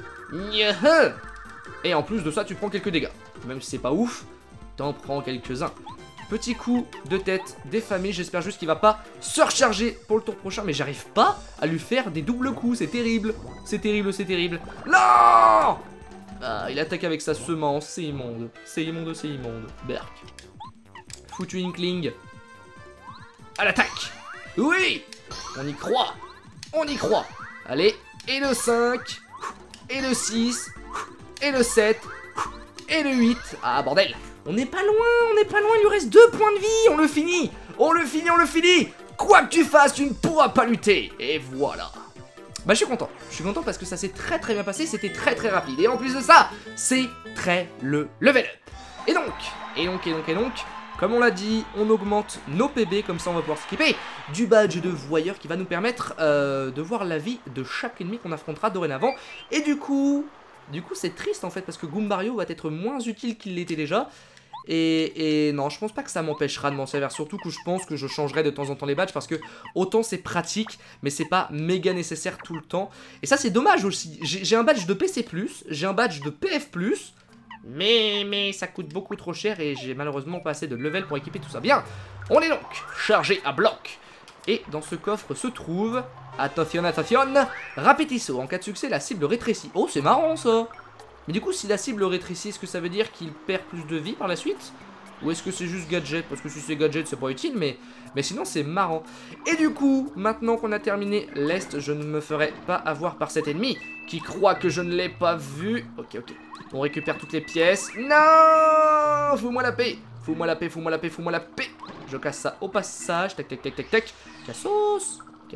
Et en plus de ça, tu prends quelques dégâts. Même si c'est pas ouf, t'en prends quelques-uns. Petit coup de tête des familles, j'espère juste qu'il va pas se recharger pour le tour prochain, mais j'arrive pas à lui faire des doubles coups, c'est terrible. Non! Ah, il attaque avec sa semence, c'est immonde. Berk. Foutu Inkling. À l'attaque. Oui! On y croit. Allez, et le 5, et le 6, et le 7, et le 8. Ah, bordel! On n'est pas loin, il lui reste 2 points de vie, on le finit. Quoi que tu fasses, tu ne pourras pas lutter. Et voilà. Bah je suis content parce que ça s'est très bien passé, c'était très rapide. Et en plus de ça, c'est très le level up. Et donc, comme on l'a dit, on augmente nos PB, comme ça on va pouvoir s'équiper du badge de voyeur qui va nous permettre de voir la vie de chaque ennemi qu'on affrontera dorénavant. Et du coup c'est triste en fait parce que Goombario va être moins utile qu'il l'était déjà. Et non, je pense pas que ça m'empêchera de m'en servir, surtout que je pense que je changerai de temps en temps les badges parce que autant c'est pratique, mais c'est pas méga nécessaire tout le temps. Et ça c'est dommage aussi, j'ai un badge de PC+, j'ai un badge de PF+, mais ça coûte beaucoup trop cher et j'ai malheureusement pas assez de level pour équiper tout ça. Bien, on est donc chargé à bloc. Et dans ce coffre se trouve, attention, Rapetisso. En cas de succès, la cible rétrécit. Oh, c'est marrant ça. Mais du coup, si la cible rétrécit, est-ce que ça veut dire qu'il perd plus de vie par la suite? Ou est-ce que c'est juste gadget? Parce que si c'est gadget, c'est pas utile, mais sinon c'est marrant. Et du coup, maintenant qu'on a terminé l'Est, je ne me ferai pas avoir par cet ennemi qui croit que je ne l'ai pas vu. Ok. On récupère toutes les pièces. Non! Fous-moi la paix. Fous-moi la paix. Je casse ça au passage. Tac. Cassos.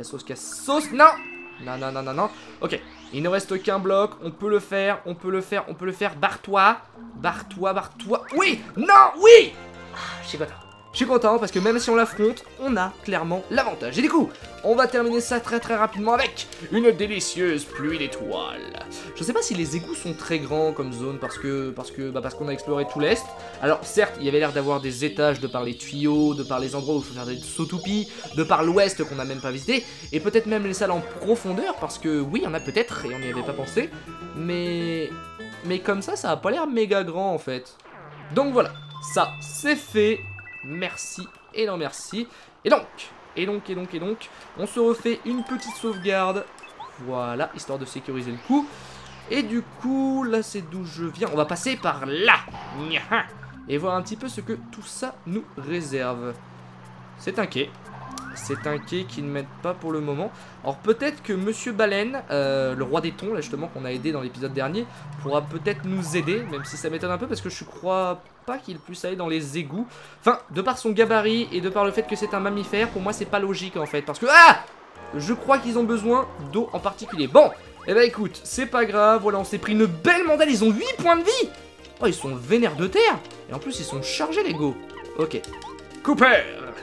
Non. Ok. Il ne reste qu'un bloc. On peut le faire. Barre-toi. Oui! Non! Oui! Je suis content parce que même si on l'affronte, on a clairement l'avantage. Et du coup, on va terminer ça très rapidement avec une délicieuse pluie d'étoiles. Je sais pas si les égouts sont très grands comme zone parce qu'on a exploré tout l'Est. Alors certes, il y avait l'air d'avoir des étages de par les tuyaux, de par les endroits où il faut faire des sautoupies, de par l'Ouest qu'on n'a même pas visité, et peut-être même les salles en profondeur parce que oui, il y en a peut-être et on n'y avait pas pensé. Mais comme ça a pas l'air méga grand en fait. Donc voilà, ça c'est fait. Merci et non merci. Et donc, on se refait une petite sauvegarde. Voilà, histoire de sécuriser le coup. Et du coup, là c'est d'où je viens. On va passer par là. Et voir un petit peu ce que tout ça nous réserve. C'est un quai. C'est un quai qui ne m'aide pas pour le moment. Alors peut-être que Monsieur Baleine, le roi des thons, là justement qu'on a aidé dans l'épisode dernier, pourra peut-être nous aider, même si ça m'étonne un peu parce que je crois pas qu'il puisse aller dans les égouts. Enfin, de par son gabarit et de par le fait que c'est un mammifère, pour moi c'est pas logique en fait. Parce que, je crois qu'ils ont besoin d'eau en particulier. Bon, eh ben écoute, c'est pas grave, voilà, on s'est pris une belle mandale, ils ont 8 points de vie. Oh, ils sont vénères de terre. Et en plus ils sont chargés les go. Ok. Cooper,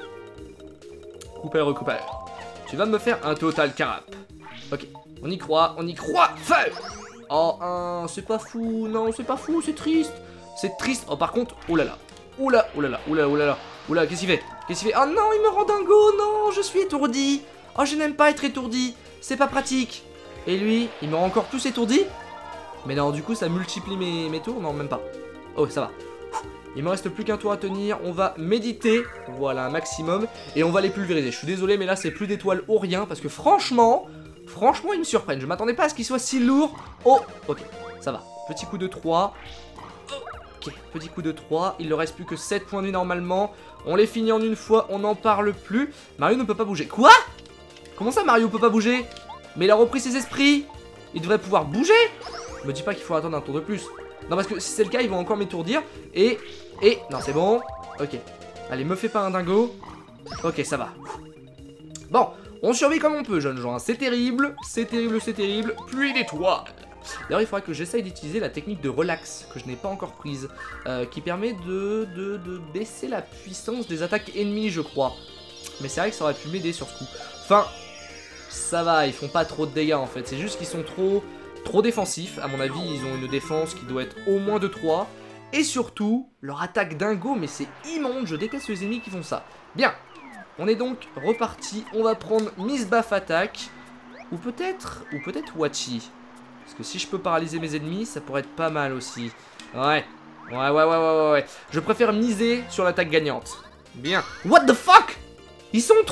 tu vas me faire un total carap. Ok, on y croit, feu. Oh, c'est pas fou, non, c'est pas fou, c'est triste. C'est triste, oh par contre, oh là là. Oula, qu'est-ce qu'il fait? Oh non, il me rend dingo, non, je suis étourdi. Oh, je n'aime pas être étourdi, c'est pas pratique. Et lui, il me rend encore plus étourdi. Mais non, du coup, ça multiplie mes tours, non, même pas. Oh, ça va. Il me reste plus qu'un tour à tenir, on va méditer, voilà un maximum, et on va les pulvériser. Je suis désolé mais là c'est plus d'étoiles ou rien, parce que franchement ils me surprennent. Je m'attendais pas à ce qu'ils soient si lourds. Oh, ok, ça va. Petit coup de 3. Ok, petit coup de 3, il ne reste plus que 7 points de vie normalement. On les finit en une fois, on n'en parle plus. Mario ne peut pas bouger. Quoi? Comment ça Mario peut pas bouger? Mais il a repris ses esprits. Il devrait pouvoir bouger. Me dis pas qu'il faut attendre un tour de plus. Non parce que si c'est le cas ils vont encore m'étourdir. Et non c'est bon. Ok. Allez me fais pas un dingo. Ok ça va. Bon on survit comme on peut jeunes gens. C'est terrible. Pluie d'étoiles. D'ailleurs il faudrait que j'essaye d'utiliser la technique de relax que je n'ai pas encore prise. Qui permet de baisser la puissance des attaques ennemies je crois. Mais c'est vrai que ça aurait pu m'aider sur ce coup. Enfin ça va ils font pas trop de dégâts en fait. C'est juste qu'ils sont trop défensifs, à mon avis ils ont une défense qui doit être au moins de 3. Et surtout, leur attaque dingo, mais c'est immonde, je déteste les ennemis qui font ça. Bien, on est donc reparti, on va prendre Miss Baff attaque, ou peut-être Wachi. Parce que si je peux paralyser mes ennemis, ça pourrait être pas mal aussi. Ouais. Je préfère miser sur l'attaque gagnante. Bien. What the fuck? Ils sont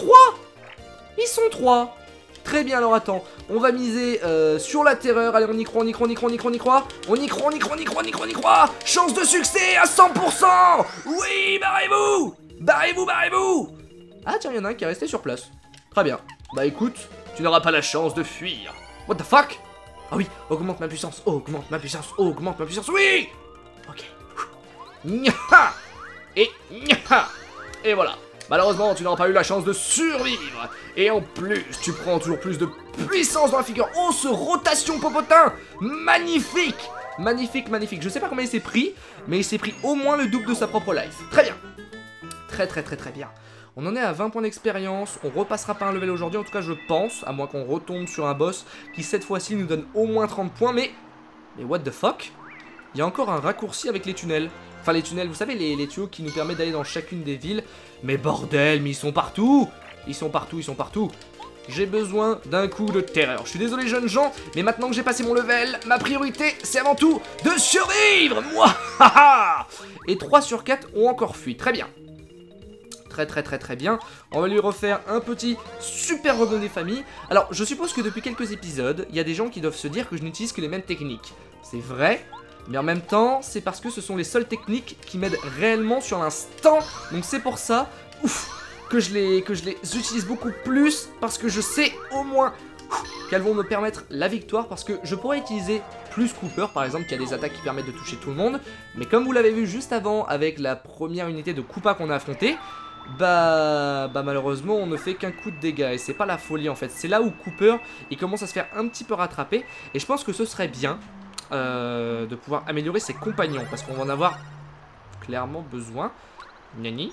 3. Très bien, alors attends, on va miser sur la terreur. Allez, on y croit. Chance de succès à 100%. Oui, barrez-vous. Ah tiens, il y en a un qui est resté sur place. Très bien. Bah écoute, tu n'auras pas la chance de fuir. What the fuck? Ah oui, augmente ma puissance, oui. Ok. Et voilà. Malheureusement, tu n'auras pas eu la chance de survivre. Et en plus, tu prends toujours plus de puissance dans la figure. Oh, ce rotation popotin, magnifique. Magnifique, magnifique. Je sais pas combien il s'est pris, mais il s'est pris au moins le double de sa propre life. Très bien. Très bien. On en est à 20 points d'expérience. On repassera pas un level aujourd'hui, en tout cas je pense, à moins qu'on retombe sur un boss qui cette fois-ci nous donne au moins 30 points. Mais what the fuck? Il y a encore un raccourci avec les tunnels. Enfin les tunnels, vous savez, les tuyaux qui nous permettent d'aller dans chacune des villes. Mais bordel, mais ils sont partout. Ils sont partout. J'ai besoin d'un coup de terreur. Je suis désolé jeunes gens, mais maintenant que j'ai passé mon level, ma priorité c'est avant tout de survivre. Moi. Et 3 sur 4 ont encore fui. Très bien. Très bien. On va lui refaire un petit super rebond des familles. Alors je suppose que depuis quelques épisodes, il y a des gens qui doivent se dire que je n'utilise que les mêmes techniques. C'est vrai, mais en même temps, c'est parce que ce sont les seules techniques qui m'aident réellement sur l'instant. Donc c'est pour ça, que je les utilise beaucoup plus, parce que je sais au moins qu'elles vont me permettre la victoire, parce que je pourrais utiliser plus Cooper par exemple, qui a des attaques qui permettent de toucher tout le monde. Mais comme vous l'avez vu juste avant avec la première unité de Koopa qu'on a affrontée, bah malheureusement on ne fait qu'un coup de dégâts et c'est pas la folie en fait. C'est là où Cooper il commence à se faire un petit peu rattraper et je pense que ce serait bien de pouvoir améliorer ses compagnons parce qu'on va en avoir clairement besoin. Nani,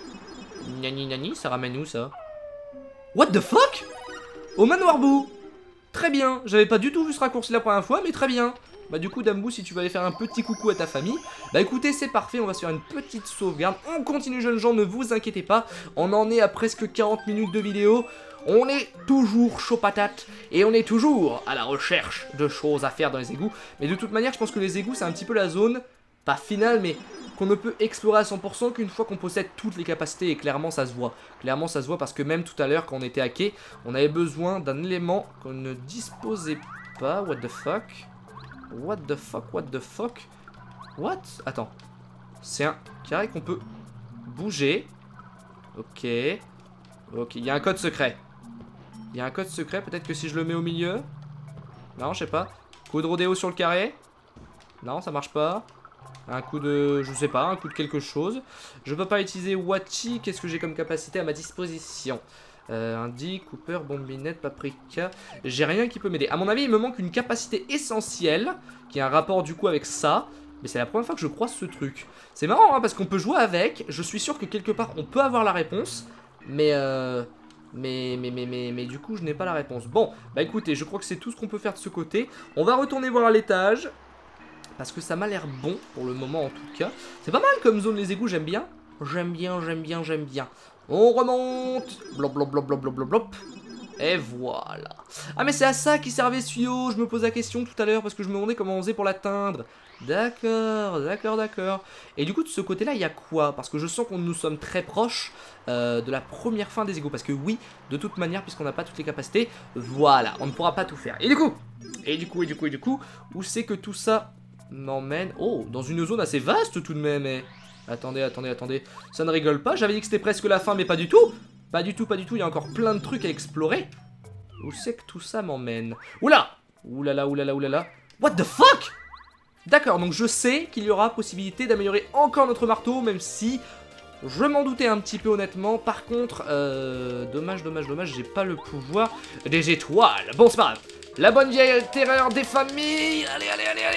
ça ramène où ça? What the fuck? Au manoir Boo. Très bien, j'avais pas du tout vu ce raccourci la première fois mais très bien. Bah du coup Dambou, si tu veux aller faire un petit coucou à ta famille, bah écoutez c'est parfait, on va se faire une petite sauvegarde. On continue jeunes gens, ne vous inquiétez pas. On en est à presque 40 minutes de vidéo. On est toujours chaud patate et on est toujours à la recherche de choses à faire dans les égouts. Mais de toute manière je pense que les égouts c'est un petit peu la zone, pas finale mais qu'on ne peut explorer à 100% qu'une fois qu'on possède toutes les capacités et clairement ça se voit. Clairement ça se voit parce que même tout à l'heure quand on était hacké, on avait besoin d'un élément qu'on ne disposait pas. What the fuck? What the fuck? What? Attends. C'est un carré qu'on peut bouger. Ok, il y a un code secret. Peut-être que si je le mets au milieu. Non, je sais pas. Coup de rodéo sur le carré. Non, ça marche pas. Un coup de... je sais pas, un coup de quelque chose. Je peux pas utiliser Wachi. Qu'est-ce que j'ai comme capacité à ma disposition? Indy, Cooper, Bombinette, Paprika. J'ai rien qui peut m'aider. À mon avis, il me manque une capacité essentielle qui a un rapport du coup avec ça. Mais c'est la première fois que je croise ce truc. C'est marrant hein, parce qu'on peut jouer avec. Je suis sûr que quelque part on peut avoir la réponse. Mais du coup je n'ai pas la réponse. Bon, bah écoutez, je crois que c'est tout ce qu'on peut faire de ce côté. On va retourner voir à l'étage. Parce que ça m'a l'air bon pour le moment en tout cas. C'est pas mal comme zone les égouts, j'aime bien. J'aime bien. On remonte. Blop blop blop blop blop blop blop. Et voilà. Ah mais c'est à ça qui servait ce tuyau. Je me pose la question tout à l'heure parce que je me demandais comment on faisait pour l'atteindre. D'accord. Et du coup de ce côté là il y a quoi? Parce que je sens qu'on nous sommes très proches de la première fin des égouts. Parce que oui, de toute manière puisqu'on n'a pas toutes les capacités, voilà, on ne pourra pas tout faire. Et du coup, où c'est que tout ça m'emmène? Oh, dans une zone assez vaste tout de même. Attendez, ça ne rigole pas, j'avais dit que c'était presque la fin mais pas du tout. Pas du tout, il y a encore plein de trucs à explorer. Où c'est que tout ça m'emmène? Oula! Oulala. What the fuck? D'accord, donc je sais qu'il y aura possibilité d'améliorer encore notre marteau, même si je m'en doutais un petit peu honnêtement. Par contre, dommage, j'ai pas le pouvoir des étoiles. Bon, c'est pas grave. La bonne vieille terreur des familles. Allez.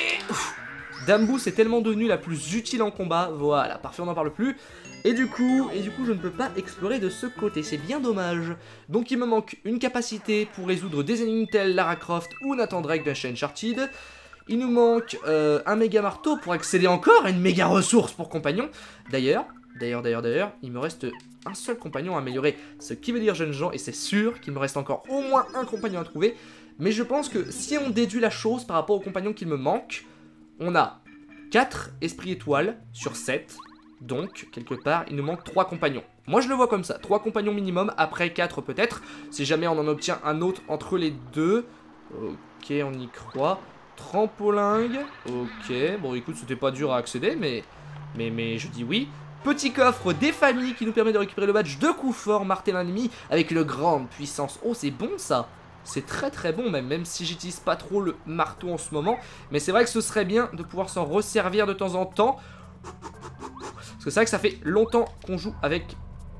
Dambou c'est tellement devenu la plus utile en combat. Voilà, parfait, on n'en parle plus. Et du coup, je ne peux pas explorer de ce côté, c'est bien dommage. Donc il me manque une capacité pour résoudre des énigmes telles Lara Croft ou Nathan Drake de chez Uncharted. Il nous manque un méga marteau pour accéder encore à une méga ressource pour compagnon. D'ailleurs, il me reste un seul compagnon à améliorer. Ce qui veut dire jeunes gens, et c'est sûr qu'il me reste encore au moins un compagnon à trouver. Mais je pense que si on déduit la chose par rapport au compagnon qu'il me manque, on a 4 esprits étoiles sur 7. Donc, quelque part, il nous manque 3 compagnons. Moi, je le vois comme ça. 3 compagnons minimum, après 4 peut-être. Si jamais on en obtient un autre entre les deux. Ok, on y croit. Trampolingue. Ok, bon, écoute, c'était pas dur à accéder, mais je dis oui. Petit coffre des familles qui nous permet de récupérer le badge de coup fort, martelin ennemi, avec une grande puissance. Oh, c'est bon ça. C'est très bon même si j'utilise pas trop le marteau en ce moment. Mais c'est vrai que ce serait bien de pouvoir s'en resservir de temps en temps. Parce que c'est vrai que ça fait longtemps qu'on joue avec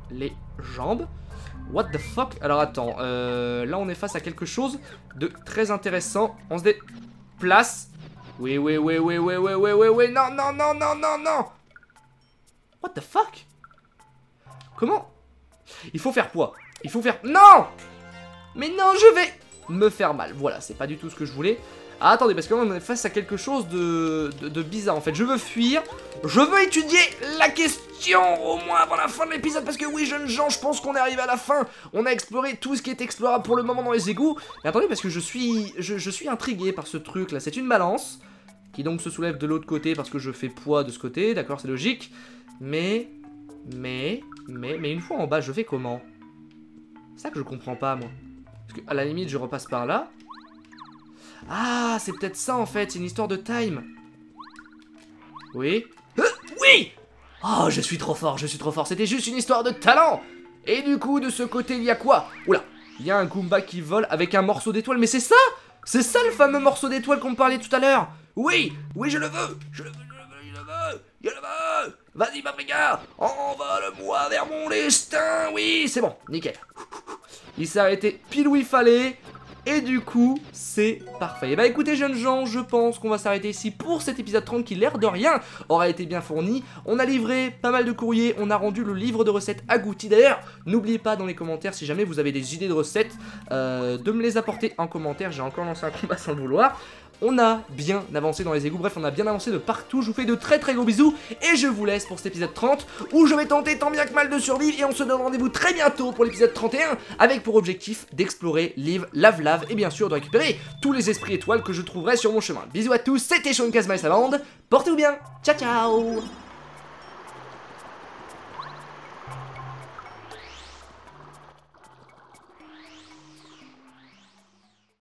les jambes. What the fuck? Alors attends, là on est face à quelque chose de très intéressant. On se déplace. Oui, oui, oui, oui, oui, oui, oui, oui, oui, non, non, non, non, non, non. What the fuck? Comment? Il faut faire quoi? Il faut faire... Non! Mais non, je vais me faire mal. Voilà, c'est pas du tout ce que je voulais. Ah, attendez, parce que là, on est face à quelque chose de bizarre, en fait. Je veux fuir. Je veux étudier la question, au moins avant la fin de l'épisode. Parce que oui, jeunes gens, je pense qu'on est arrivé à la fin. On a exploré tout ce qui est explorable pour le moment dans les égouts. Et attendez, parce que je suis intrigué par ce truc-là. C'est une balance qui donc se soulève de l'autre côté parce que je fais poids de ce côté. D'accord, c'est logique. Mais une fois en bas, je fais comment? C'est ça que je comprends pas, moi. Parce qu'à la limite, je repasse par là. Ah, c'est peut-être ça, en fait. C'est une histoire de time. Oui. Oui! Oh, je suis trop fort, je suis trop fort. C'était juste une histoire de talent. Et du coup, de ce côté, il y a quoi? Oula, il y a un Goomba qui vole avec un morceau d'étoile. Mais c'est ça! C'est ça, le fameux morceau d'étoile qu'on me parlait tout à l'heure. Oui, oui, je le veux. Je le veux, je le veux, je le veux. Je le veux. Vas-y, Paprika, envole-moi vers mon destin. Oui, c'est bon, nickel. Il s'est arrêté pile où il fallait. Et du coup, c'est parfait. Et bah écoutez, jeunes gens, je pense qu'on va s'arrêter ici pour cet épisode 30 qui, l'air de rien, aura été bien fourni. On a livré pas mal de courriers, on a rendu le livre de recettes à Goutti. D'ailleurs, n'oubliez pas dans les commentaires, si jamais vous avez des idées de recettes, de me les apporter en commentaire. J'ai encore lancé un combat sans le vouloir. On a bien avancé dans les égouts, bref on a bien avancé de partout. Je vous fais de très très gros bisous et je vous laisse pour cet épisode 30 où je vais tenter tant bien que mal de survivre. Et on se donne rendez-vous très bientôt pour l'épisode 31 avec pour objectif d'explorer Live, Lave Lave et bien sûr de récupérer tous les esprits étoiles que je trouverai sur mon chemin. Bisous à tous, c'était Sean Kazma et sa bande, portez-vous bien, ciao ciao.